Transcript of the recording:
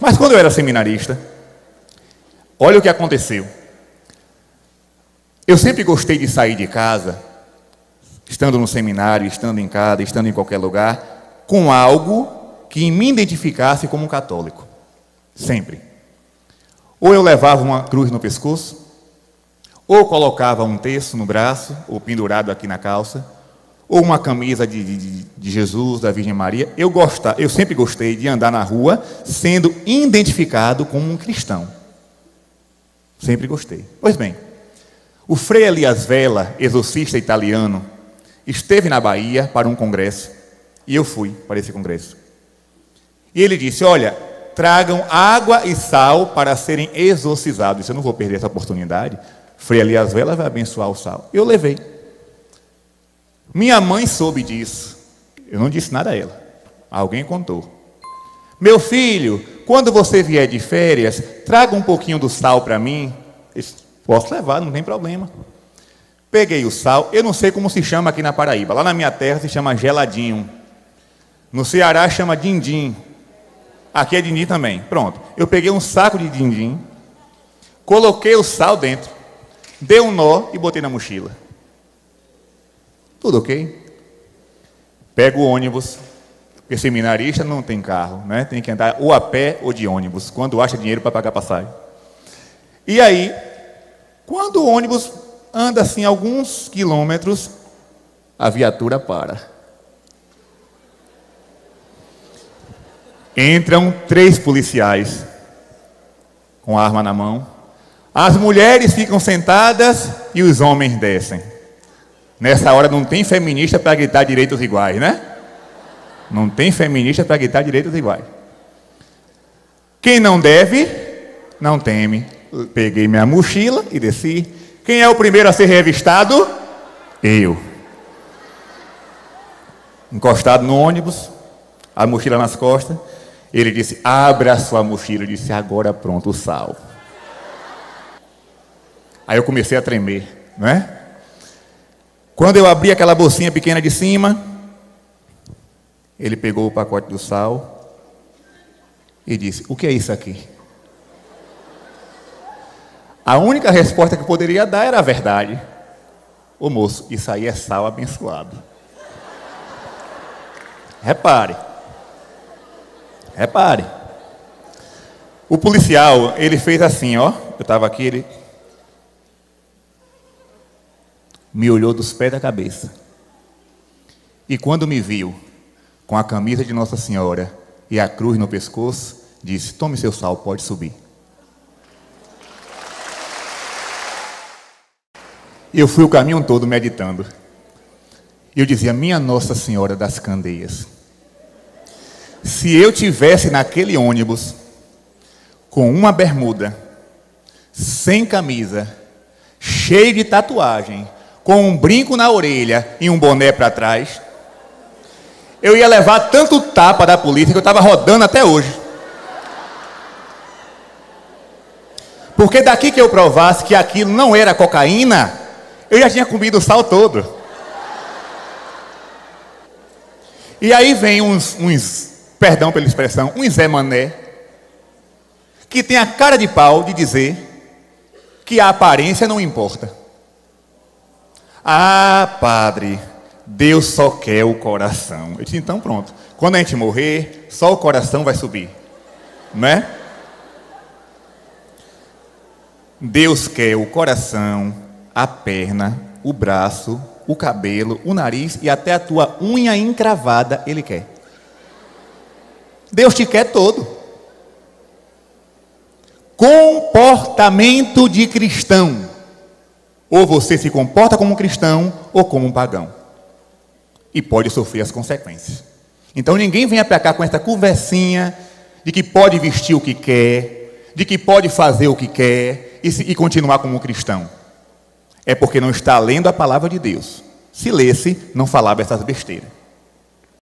Mas quando eu era seminarista, olha o que aconteceu. Eu sempre gostei de sair de casa, estando no seminário, estando em casa, estando em qualquer lugar, com algo que me identificasse como um católico. Sempre. Ou eu levava uma cruz no pescoço, ou colocava um terço no braço, ou pendurado aqui na calça, ou uma camisa de Jesus, da Virgem Maria. Eu sempre gostei de andar na rua sendo identificado como um cristão. Sempre gostei. Pois bem, o Frei Elias Vela, exorcista italiano, esteve na Bahia para um congresso, e eu fui para esse congresso. E ele disse, olha, tragam água e sal para serem exorcizados. Eu não vou perder essa oportunidade. Frei Elias Vela vai abençoar o sal. Eu levei. Minha mãe soube disso. Eu não disse nada a ela. Alguém contou. Meu filho, quando você vier de férias, traga um pouquinho do sal para mim. Eu disse, posso levar, não tem problema. Peguei o sal. Eu não sei como se chama aqui na Paraíba. Lá na minha terra se chama geladinho. No Ceará chama dindim. Aqui é dindim também. Pronto. Eu peguei um saco de dindim, coloquei o sal dentro, dei um nó e botei na mochila. Tudo ok? Pego o ônibus, porque seminarista não tem carro, né? Tem que andar ou a pé ou de ônibus, quando acha dinheiro para pagar passagem. E aí, quando o ônibus anda assim alguns quilômetros, a viatura para. Entram 3 policiais com a arma na mão. As mulheres ficam sentadas e os homens descem. Nessa hora não tem feminista para gritar direitos iguais, né? Não tem feminista para gritar direitos iguais. Quem não deve, não teme. Peguei minha mochila e desci. Quem é o primeiro a ser revistado? Eu. Encostado no ônibus, a mochila nas costas. Ele disse, abra a sua mochila. Eu disse, agora pronto, o sal. Aí eu comecei a tremer, não é? Quando eu abri aquela bolsinha pequena de cima, ele pegou o pacote do sal e disse, o que é isso aqui? A única resposta que eu poderia dar era a verdade. Ô moço, isso aí é sal abençoado. Repare. O policial, ele fez assim, ó. Eu estava aqui, ele me olhou dos pés da cabeça. E quando me viu com a camisa de Nossa Senhora e a cruz no pescoço, disse, tome seu sal, pode subir. Eu fui o caminho todo meditando. E eu dizia, minha Nossa Senhora das Candeias, se eu tivesse naquele ônibus com uma bermuda, sem camisa, cheio de tatuagem, com um brinco na orelha e um boné para trás, eu ia levar tanto tapa da polícia que eu estava rodando até hoje. Porque daqui que eu provasse que aquilo não era cocaína, eu já tinha comido o sal todo. E aí vem uns perdão pela expressão, um Zé Mané, que tem a cara de pau de dizer que a aparência não importa. Ah, padre, Deus só quer o coração. Eu disse, então pronto, quando a gente morrer, só o coração vai subir, né? Deus quer o coração, a perna, o braço, o cabelo, o nariz e até a tua unha encravada, Ele quer. Deus te quer todo. Comportamento de cristão. Ou você se comporta como um cristão ou como um pagão. E pode sofrer as consequências. Então ninguém venha para cá com essa conversinha de que pode vestir o que quer, de que pode fazer o que quer e continuar como um cristão. É porque não está lendo a palavra de Deus. Se lesse, não falava essas besteiras.